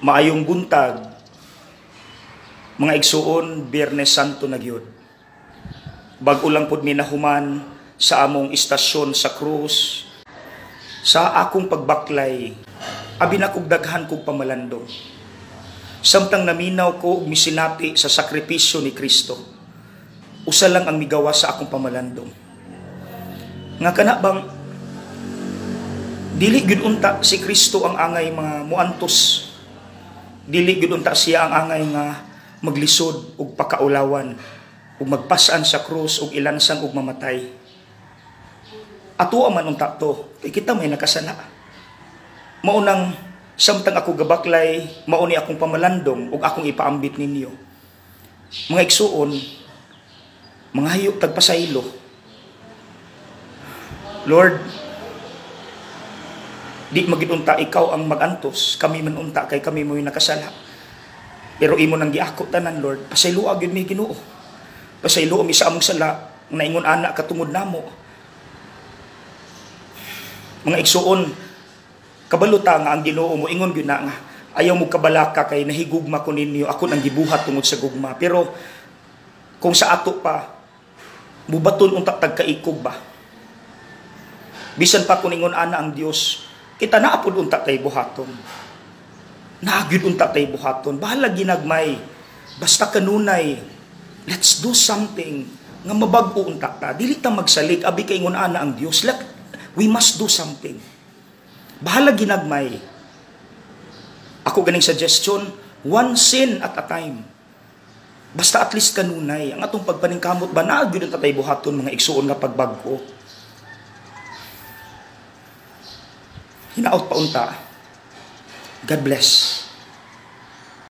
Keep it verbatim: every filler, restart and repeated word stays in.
Maayong buntag, mga igsuon, Biyernes Santo na gyud. Bag-o lang pud mi nahuman sa among istasyon sa krus, sa akong pagbaklay, abi na kog daghan kog pamalandong. Samtang naminaw ko og misinati sa sakripisyo ni Kristo, usa lang ang migawa sa akong pamalandong. Nga kana bang dili gyud unta si Kristo ang angay mga muantos. Dili gyud unta siya ang angay nga maglisod og pakaulawan ug magpas-an sa krus ug ilansan og mamatay. Ato man unta to, kay kita may nakasala. Mao nang samtang ako gabaklay, mao ni akong pamalandong ug akong ipaambit ninyo. Mga igsuon, mga hayop tagpasaylo. Lord, di magid unta ikaw ang magantos, kami man unta kay kami mo'y nakasala. Pero imo nang giako tanan, Lord, pasayloa gyud mi Ginoo. Pasayloa mi sa among sala, naingon ana katungod namo. Mga igsuon, kabaluta nga ang Ginoo mo ingon gyud na nga ayaw mo kabalaka kay nahigugma ko ninyo, ako nang gibuhat tungod sa gugma. Pero kung sa ato pa mubaton unta tagkaikog ba? Bisan pa kung ingon ana ang Dios, kita na apod unta tay buhaton. Naagid unta tay buhaton. Bahala ginagmay. Basta kanunay. Let's do something. Nga mabag-o unta ta. Dili ta magsalig. Abi kay ingon ana ang Dios. Let, we must do something. Bahala ginagmay. Ako ganing suggestion, one sin at a time. Basta at least kanunay. Ang atong pagpaningkamot ba naagid unta tay buhaton mga igsuon nga pagbag-o. Hinaot pa unta. God bless.